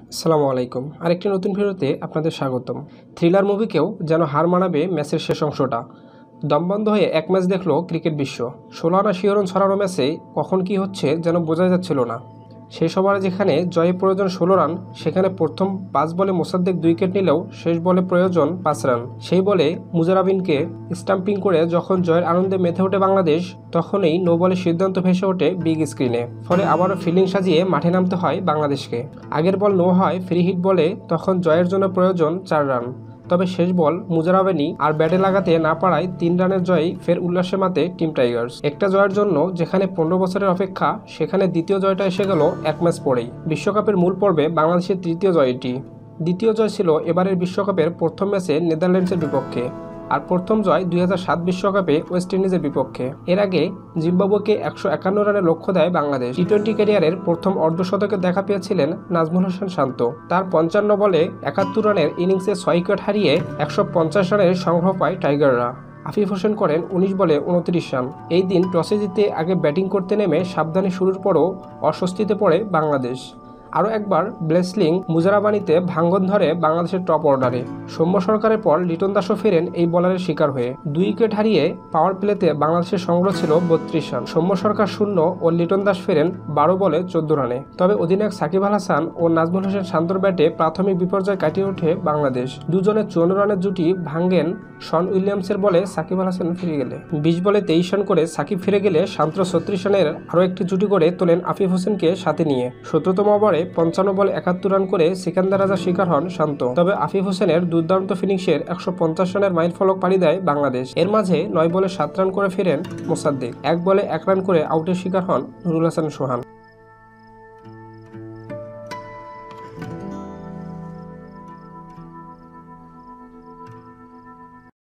আসসালামু আলাইকুম। আরেকটি নতুন ভিডিওতে আপনাদের স্বাগতম। থ্রিলার মুভিকেও যেন হার মানাবে ম্যাচের শেষ অংশটা। দমবন্ধ হয়ে এক ম্যাচ দেখলো ক্রিকেট বিশ্ব। ১৬ আনা শিহরণ ছড়ানো ম্যাচে কখন কি হচ্ছে যেন বোঝা যাচ্ছিল না। শেষ ওভারে যেখানে জয়ে প্রয়োজন ১৬ রান, সেখানে প্রথম ৫ বলে মোসাদ্দেক ২ উইকেট নিলেও শেষ বলে প্রয়োজন ৫ রান। সেই বলে মুজারাবিনকে স্টাম্পিং করে যখন জয়ের আনন্দে মেতে ওঠে বাংলাদেশ, তখনই নো বলের সিদ্ধান্ত ভেসে ওঠে বিগ স্ক্রিনে। ফলে আবারও ফিল্ডিং সাজিয়ে মাঠে নামতে হয় বাংলাদেশকে। আগের বল নো হয় ফ্রি হিট বলে, তখন জয়ের জন্য প্রয়োজন ৪ রান। তবে শেষ বল মুজারাবিনী আর ব্যাটে লাগাতে না পারায় ৩ রানের জয়েই ফের উল্লাসে মাতে টিম টাইগার্স। একটা জয়ের জন্য যেখানে ১৫ বছরের অপেক্ষা, সেখানে দ্বিতীয় জয়টা এসে গেল এক ম্যাচ পরেই। বিশ্বকাপের মূল পর্বে বাংলাদেশের তৃতীয় জয় এটি। দ্বিতীয় জয় ছিল এবারের বিশ্বকাপের প্রথম ম্যাচে নেদারল্যান্ডসের বিপক্ষে, আর প্রথম জয় ২০০৭ বিশ্বকাপে ওয়েস্ট ইন্ডিজের বিপক্ষে। এর আগে জিম্বাবুয়েকে ১৫১ রানের লক্ষ্য দেয় বাংলাদেশ। টি-২০ ক্যারিয়ারের প্রথম অর্ধশতকে দেখা পেয়েছিলেন নাজমুল হোসেন শান্ত। তার ৫৫ বলে ৭১ রানের ইনিংসে ৬ উইকেট হারিয়ে ১৫০ রানের সংগ্রহ পায় টাইগাররা। আফিফ হোসেন করেন ১৯ বলে ২৯ রান। এই দিন টসে জিতে আগে ব্যাটিং করতে নেমে সাবধানে শুরুর পরও অস্বস্তিতে পড়ে বাংলাদেশ। আরও একবার ব্লেসলিং মুজারাবানিতে ভাঙ্গন ধরে বাংলাদেশের টপ অর্ডারে। সৌম্য সরকারের পর লিটন দাসও ফেরেন এই বলারের শিকার হয়ে। ২ উইকেট হারিয়ে পাওয়ার প্লেতে বাংলাদেশের সংগ্রহ ছিল ৩২ রান। সৌম্য সরকার ০ ও লিটন দাস ফেরেন ১২ বলে ১৪ রানে। তবে অধিনায়ক সাকিব আল হাসান ও নাজমুল হোসেন শান্তর ব্যাটে প্রাথমিক বিপর্যয় কাটিয়ে ওঠে বাংলাদেশ। দুজনের ৫৪ রানের জুটি ভাঙ্গেন শন উইলিয়ামসের বলে সাকিব আল হাসান ফিরে গেলে। ২০ বলে ২৩ রান করে সাকিব ফিরে গেলে শান্ত ৩৬ রানের আরও একটি জুটি করে তোলেন আফিফ হোসেনকে সাথে নিয়ে। ১৭তম ওভারে ৫৫ বলে ৭১ রান করে সিকান্দার রাজার শিকার হন শান্ত। তবে আফিফ হোসেনের দুর্দান্ত ফিনিশের ১৫০ রানের মাইল ফলক পাড়ি দেয় বাংলাদেশ। এর মাঝে ৯ বলে ৭ রান করে ফেরেন মোসাদ্দেক। ১ বলে ১ রান করে আউটের শিকার হন নুরুল হাসান সোহান।